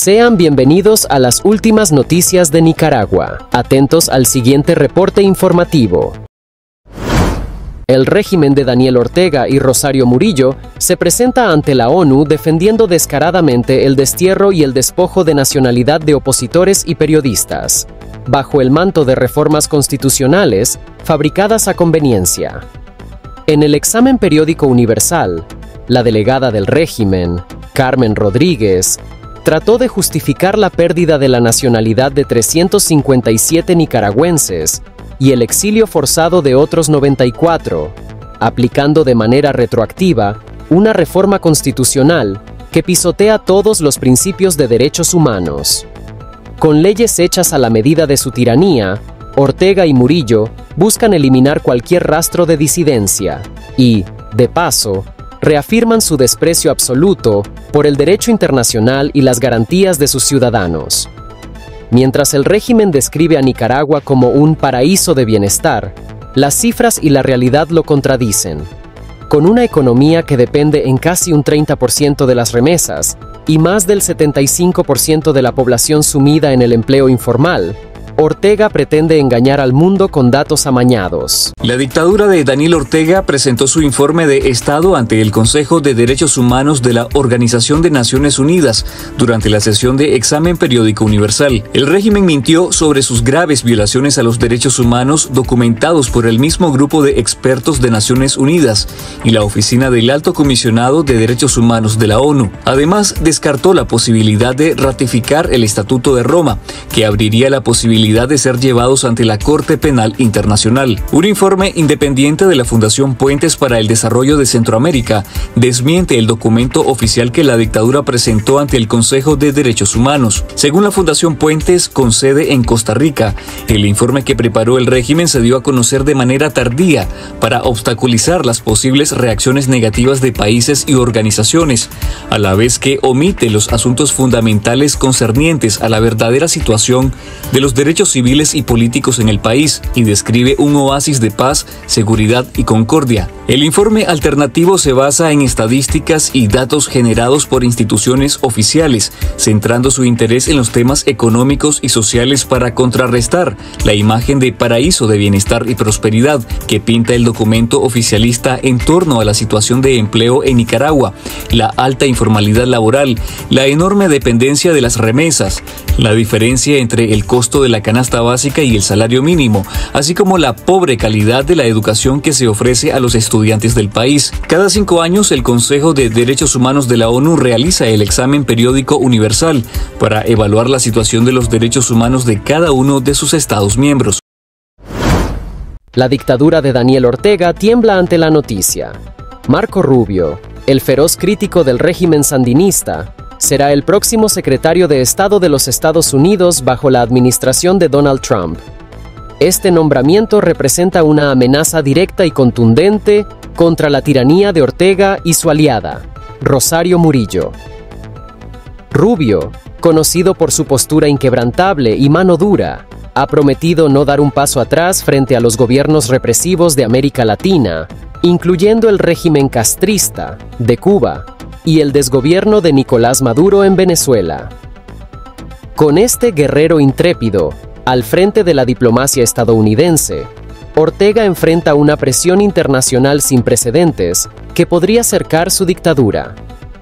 Sean bienvenidos a las últimas noticias de Nicaragua. Atentos al siguiente reporte informativo. El régimen de Daniel Ortega y Rosario Murillo se presenta ante la ONU defendiendo descaradamente el destierro y el despojo de nacionalidad de opositores y periodistas, bajo el manto de reformas constitucionales fabricadas a conveniencia. En el examen periódico universal, la delegada del régimen, Carmen Rodríguez, trató de justificar la pérdida de la nacionalidad de 357 nicaragüenses y el exilio forzado de otros 94, aplicando de manera retroactiva una reforma constitucional que pisotea todos los principios de derechos humanos. Con leyes hechas a la medida de su tiranía, Ortega y Murillo buscan eliminar cualquier rastro de disidencia y, de paso, reafirman su desprecio absoluto por el derecho internacional y las garantías de sus ciudadanos. Mientras el régimen describe a Nicaragua como un paraíso de bienestar, las cifras y la realidad lo contradicen. Con una economía que depende en casi un 30% de las remesas y más del 75% de la población sumida en el empleo informal, Ortega pretende engañar al mundo con datos amañados. La dictadura de Daniel Ortega presentó su informe de Estado ante el Consejo de Derechos Humanos de la Organización de Naciones Unidas durante la sesión de examen periódico universal. El régimen mintió sobre sus graves violaciones a los derechos humanos documentados por el mismo grupo de expertos de Naciones Unidas y la Oficina del Alto Comisionado de Derechos Humanos de la ONU. Además, descartó la posibilidad de ratificar el Estatuto de Roma, que abriría la posibilidad de ser llevados ante la Corte Penal Internacional. Un informe independiente de la Fundación Puentes para el Desarrollo de Centroamérica desmiente el documento oficial que la dictadura presentó ante el Consejo de Derechos Humanos. Según la Fundación Puentes, con sede en Costa Rica, el informe que preparó el régimen se dio a conocer de manera tardía para obstaculizar las posibles reacciones negativas de países y organizaciones, a la vez que omite los asuntos fundamentales concernientes a la verdadera situación de los derechos civiles y políticos en el país y describe un oasis de paz, seguridad y concordia. El informe alternativo se basa en estadísticas y datos generados por instituciones oficiales, centrando su interés en los temas económicos y sociales para contrarrestar la imagen de paraíso de bienestar y prosperidad que pinta el documento oficialista en torno a la situación de empleo en Nicaragua, la alta informalidad laboral, la enorme dependencia de las remesas, la diferencia entre el costo de la canasta básica y el salario mínimo, así como la pobre calidad de la educación que se ofrece a los estudiantes del país. Cada 5 años, el Consejo de Derechos Humanos de la ONU realiza el examen periódico universal para evaluar la situación de los derechos humanos de cada uno de sus Estados miembros. La dictadura de Daniel Ortega tiembla ante la noticia. Marco Rubio, el feroz crítico del régimen sandinista, será el próximo secretario de Estado de los Estados Unidos bajo la administración de Donald Trump. Este nombramiento representa una amenaza directa y contundente contra la tiranía de Ortega y su aliada, Rosario Murillo. Rubio, conocido por su postura inquebrantable y mano dura, ha prometido no dar un paso atrás frente a los gobiernos represivos de América Latina, incluyendo el régimen castrista de Cuba y el desgobierno de Nicolás Maduro en Venezuela. Con este guerrero intrépido al frente de la diplomacia estadounidense, Ortega enfrenta una presión internacional sin precedentes que podría cercar su dictadura.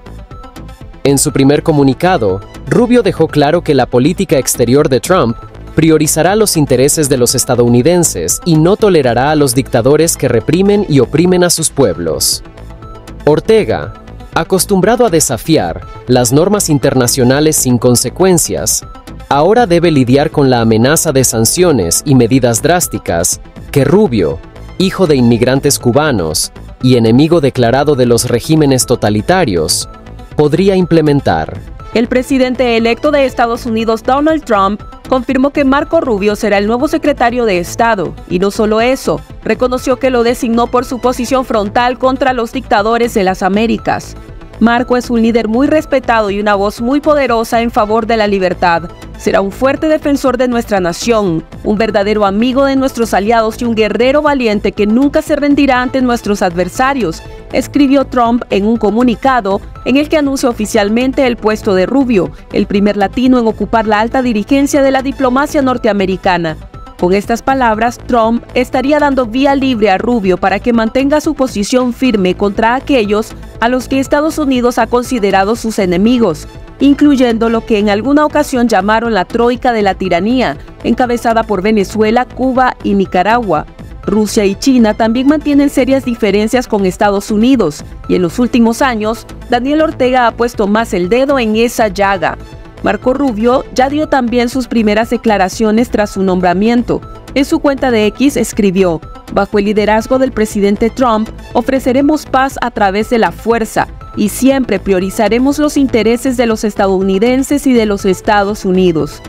En su primer comunicado, Rubio dejó claro que la política exterior de Trump priorizará los intereses de los estadounidenses y no tolerará a los dictadores que reprimen y oprimen a sus pueblos. Ortega, acostumbrado a desafiar las normas internacionales sin consecuencias, ahora debe lidiar con la amenaza de sanciones y medidas drásticas que Rubio, hijo de inmigrantes cubanos y enemigo declarado de los regímenes totalitarios, podría implementar. El presidente electo de Estados Unidos, Donald Trump, confirmó que Marco Rubio será el nuevo secretario de Estado, y no solo eso, reconoció que lo designó por su posición frontal contra los dictadores de las Américas. Marco es un líder muy respetado y una voz muy poderosa en favor de la libertad. Será un fuerte defensor de nuestra nación, un verdadero amigo de nuestros aliados y un guerrero valiente que nunca se rendirá ante nuestros adversarios, escribió Trump en un comunicado en el que anuncia oficialmente el puesto de Rubio, el primer latino en ocupar la alta dirigencia de la diplomacia norteamericana. Con estas palabras, Trump estaría dando vía libre a Rubio para que mantenga su posición firme contra aquellos a los que Estados Unidos ha considerado sus enemigos, incluyendo lo que en alguna ocasión llamaron la Troika de la Tiranía, encabezada por Venezuela, Cuba y Nicaragua. Rusia y China también mantienen serias diferencias con Estados Unidos, y en los últimos años, Daniel Ortega ha puesto más el dedo en esa llaga. Marco Rubio ya dio también sus primeras declaraciones tras su nombramiento. En su cuenta de X escribió: "Bajo el liderazgo del presidente Trump, ofreceremos paz a través de la fuerza y siempre priorizaremos los intereses de los estadounidenses y de los Estados Unidos".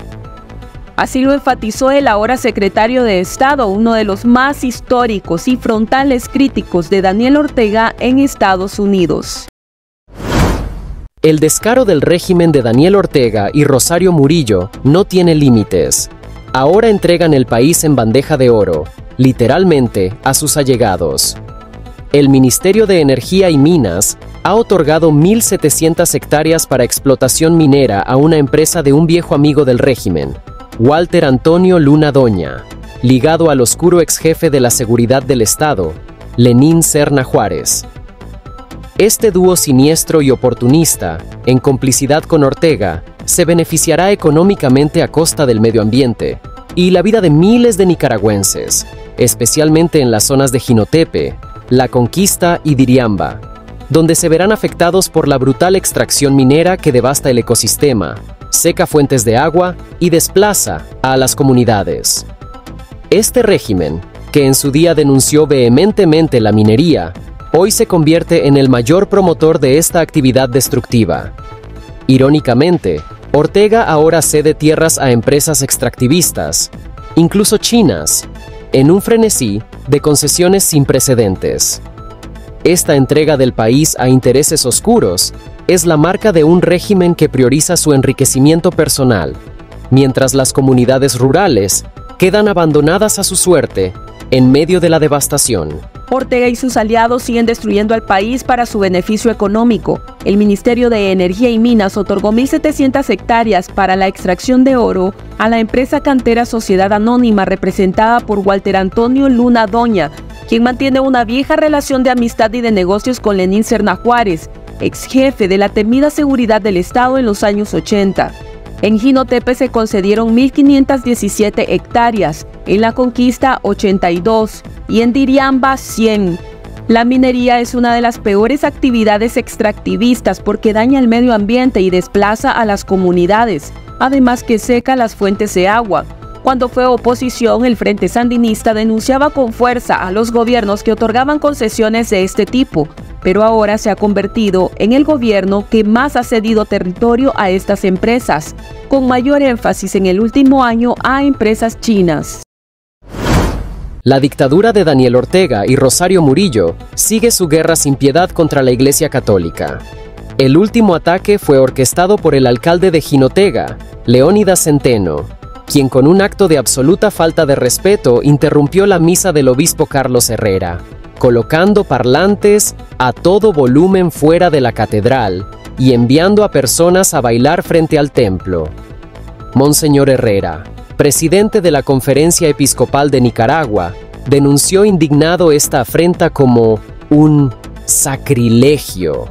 Así lo enfatizó el ahora secretario de Estado, uno de los más históricos y frontales críticos de Daniel Ortega en Estados Unidos. El descaro del régimen de Daniel Ortega y Rosario Murillo no tiene límites. Ahora entregan el país en bandeja de oro, literalmente, a sus allegados. El Ministerio de Energía y Minas ha otorgado 1.700 hectáreas para explotación minera a una empresa de un viejo amigo del régimen, Walter Antonio Luna Doña, ligado al oscuro exjefe de la Seguridad del Estado, Lenín Serna Juárez. Este dúo siniestro y oportunista, en complicidad con Ortega, se beneficiará económicamente a costa del medio ambiente y la vida de miles de nicaragüenses, especialmente en las zonas de Jinotepe, La Conquista y Diriamba, donde se verán afectados por la brutal extracción minera que devasta el ecosistema, seca fuentes de agua y desplaza a las comunidades. Este régimen, que en su día denunció vehementemente la minería, hoy se convierte en el mayor promotor de esta actividad destructiva. Irónicamente, Ortega ahora cede tierras a empresas extractivistas, incluso chinas, en un frenesí de concesiones sin precedentes. Esta entrega del país a intereses oscuros es la marca de un régimen que prioriza su enriquecimiento personal, mientras las comunidades rurales quedan abandonadas a su suerte en medio de la devastación. Ortega y sus aliados siguen destruyendo al país para su beneficio económico. El Ministerio de Energía y Minas otorgó 1.700 hectáreas para la extracción de oro a la empresa cantera Sociedad Anónima representada por Walter Antonio Luna Doña, quien mantiene una vieja relación de amistad y de negocios con Lenín Serna Juárez, ex jefe de la temida seguridad del Estado en los años 80. En Jinotepe se concedieron 1.517 hectáreas, en La Conquista 82 y en Diriamba 100. La minería es una de las peores actividades extractivistas porque daña el medio ambiente y desplaza a las comunidades, además que seca las fuentes de agua. Cuando fue oposición, el Frente Sandinista denunciaba con fuerza a los gobiernos que otorgaban concesiones de este tipo, pero ahora se ha convertido en el gobierno que más ha cedido territorio a estas empresas, con mayor énfasis en el último año a empresas chinas. La dictadura de Daniel Ortega y Rosario Murillo sigue su guerra sin piedad contra la Iglesia Católica. El último ataque fue orquestado por el alcalde de Jinotega, Leónidas Centeno, quien con un acto de absoluta falta de respeto interrumpió la misa del obispo Carlos Herrera, colocando parlantes a todo volumen fuera de la catedral y enviando a personas a bailar frente al templo. Monseñor Herrera, presidente de la Conferencia Episcopal de Nicaragua, denunció indignado esta afrenta como un sacrilegio.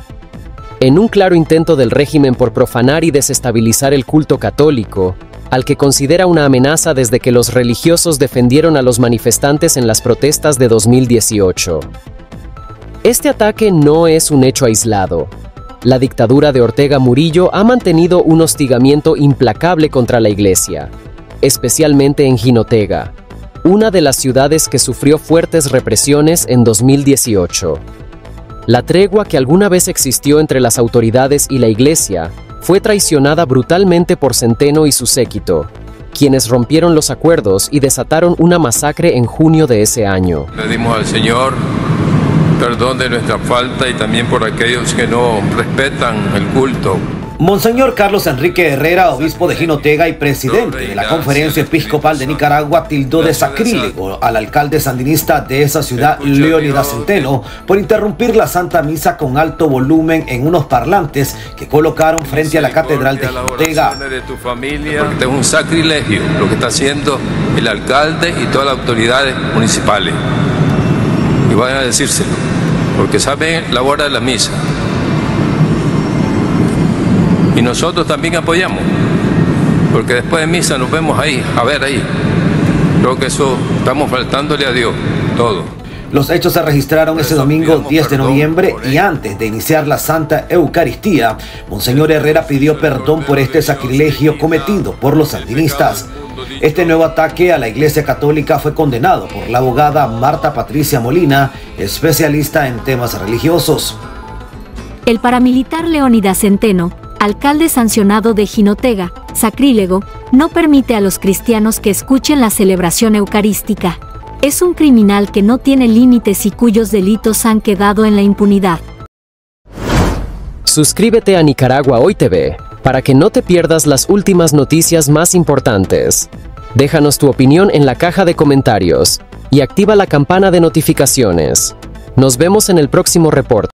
En un claro intento del régimen por profanar y desestabilizar el culto católico, al que considera una amenaza desde que los religiosos defendieron a los manifestantes en las protestas de 2018. Este ataque no es un hecho aislado. La dictadura de Ortega Murillo ha mantenido un hostigamiento implacable contra la Iglesia, especialmente en Jinotega, una de las ciudades que sufrió fuertes represiones en 2018. La tregua que alguna vez existió entre las autoridades y la Iglesia fue traicionada brutalmente por Centeno y su séquito, quienes rompieron los acuerdos y desataron una masacre en junio de ese año. Pedimos al Señor perdón de nuestra falta y también por aquellos que no respetan el culto. Monseñor Carlos Enrique Herrera, obispo de Jinotega y presidente de la Conferencia Episcopal de Nicaragua, tildó de sacrílego al alcalde sandinista de esa ciudad, Leónidas Centeno, por interrumpir la Santa Misa con alto volumen en unos parlantes que colocaron frente a la Catedral de Jinotega. Porque es un sacrilegio lo que está haciendo el alcalde y todas las autoridades municipales. Y vayan a decírselo, porque saben la hora de la misa. Y nosotros también apoyamos, porque después de misa nos vemos ahí, a ver ahí. Creo que eso estamos faltándole a Dios, todo. Los hechos se registraron ese domingo 10 de noviembre y antes de iniciar la Santa Eucaristía, Monseñor Herrera pidió perdón por este sacrilegio cometido por los sandinistas. Este nuevo ataque a la Iglesia Católica fue condenado por la abogada Marta Patricia Molina, especialista en temas religiosos. El paramilitar Leónidas Centeno, alcalde sancionado de Jinotega, sacrílego, no permite a los cristianos que escuchen la celebración eucarística. Es un criminal que no tiene límites y cuyos delitos han quedado en la impunidad. Suscríbete a Nicaragua Hoy TV para que no te pierdas las últimas noticias más importantes. Déjanos tu opinión en la caja de comentarios y activa la campana de notificaciones. Nos vemos en el próximo reporte.